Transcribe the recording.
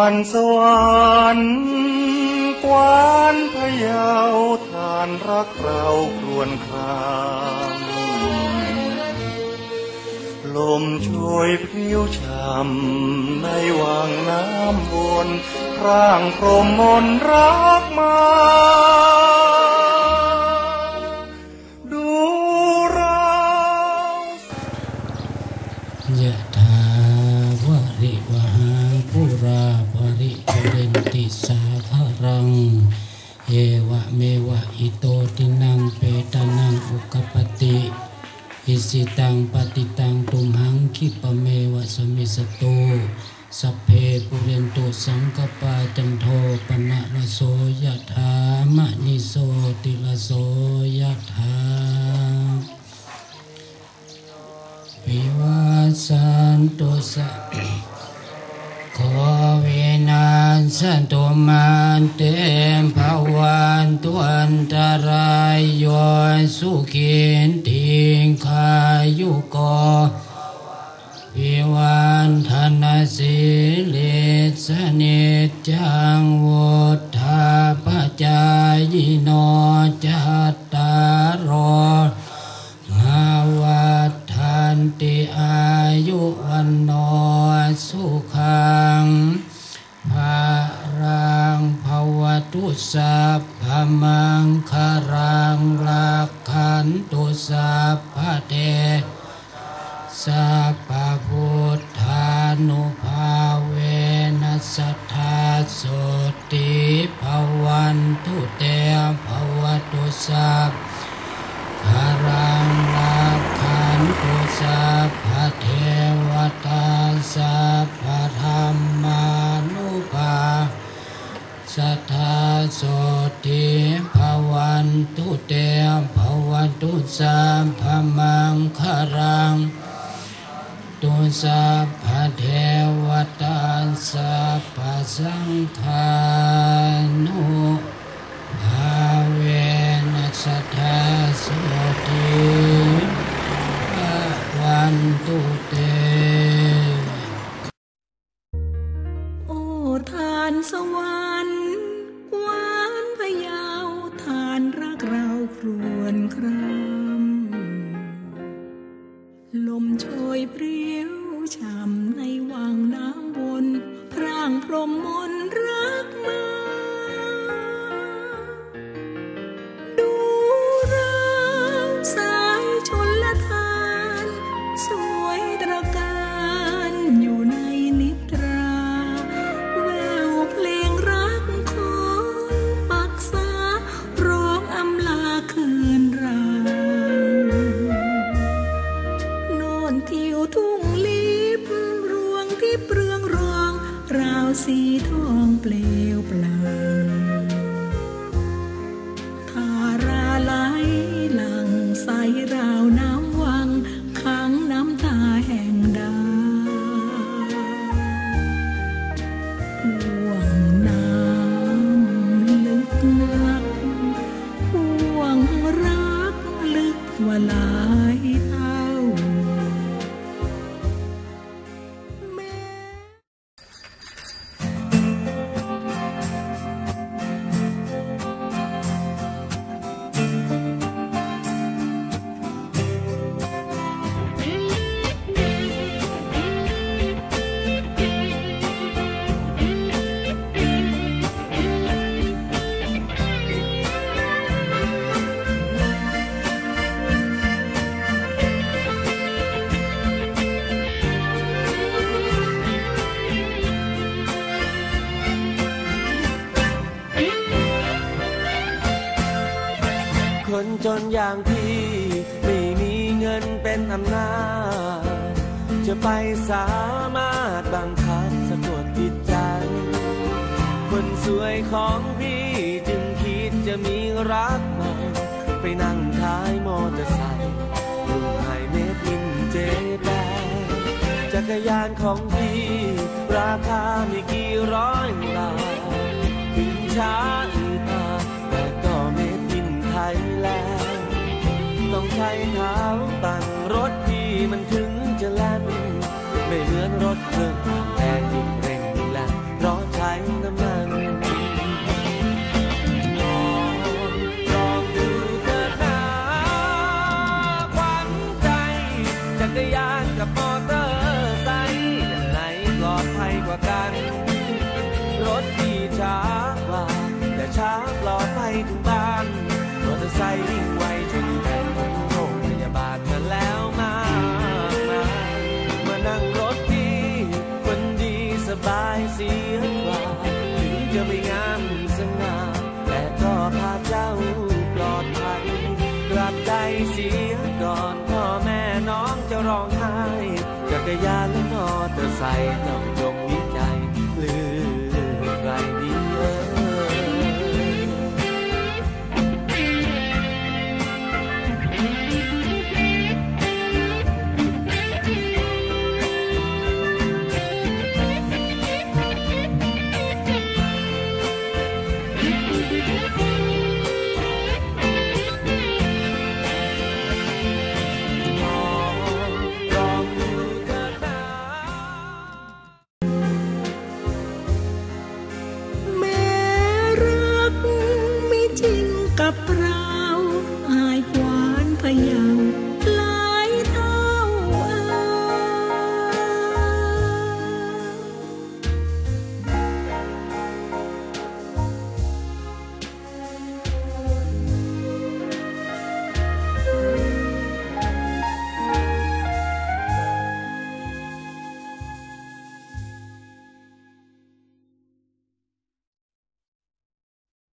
านสวรรค์กวานพะเยาทานรักเราครวญครางลมช่วยพริ้วช่ำในวังน้ำวนพร่างพรหมมนต์รักมาดูเรายะถาวะริวหาปุราภริปุเรนติสาคารังเอวะเมวะอิโตตินังเปตานังอุกปติอิสิตังปฏิตังตุมหังคิปะเมวะสมิสตุสัพเพปุเรนตุสังกปาจันโทปนะระโสยะถามะนิโสติระโสยะถาวิวาสันตุสัพขอวินาศตุมันเตมภวันตุอันตรายโยสุขินติงขายุโกวิวันธนสิลิสนิจจังวุฒาปจายโนจัตตารโรนาวัฏทันติอายุวันโนสุขังภารังภวตุสัพพมังคารังลักขันตุสัพพะเทสัพพะพุทธานุภาเวนัสสัทธาโสติภวันตุเตภวตุสัพคารังลักขันตุสัพพะเทวตาสัพพะธรรมานุภาสัทธาโสติภวันตุเตภวตุสัพพะมังคารังตุสัพพะเทวตาสัพพะสังฆานุภาเวนัสสัทธาโสติภวันตุเตโอ้ทานสวรรค์กวานพะเยาทานรักเราครวญครามลมโชยเพรี้ยวช่ำในวังน้ำวนพร่างพรหมมนต์รักมาดูเราสายชนละทานสวยตระการอยู่ในนิทราแววเพลงรักของปักษาร้องอำลาคืนรางโน่นทิวทุ่งลิบรวงที่เปลืองรองราวสีทองเปลวปลั่งทาราไหลหลังใสราวน้ำวังขังน้ำตาแห่งดาห่วงน้ำลึกนักห่วงรักลึกกว่าหลายเท่าคนจนอย่างพี่ไม่มีเงินเป็นอำนาจจะไปสามารถบังคับสะกดจิตใจคนสวยของพี่จึงคิดจะมีรักใหม่ไปนั่งท้ายมอเตอร์ไซค์รุ่นไฮเมดอินเจแปนจักรยานของพี่ราคาไม่กี่ร้อยบาทถึงช้าอีกแต่ก็เมดอินไทยแลนด์ต้องใช้เท้าตั้งรถพี่มันถึงจะแล่นไม่เหมือนรถเครื่องแต่ยิ่งเร่งแล่นเพราะใช้ว่ากันรถที่ช้ากว่าแต่ช้าปลอดภัยถึงบ้านมอเตอร์ไซค์วิ่งไวจนแผ่นโรงพยาบาลมาแล้วมากมายมานั่งรถที่คนดีสบายเสียกว่าถึงจะไม่งามสง่าแต่ก็พาเจ้าปลอดภัยกลับใจเสียก่อนพ่อแม่น้องจะร้องไห้จักรยานและมอเตอร์ไซค์ต้องจงมีใจเหลือ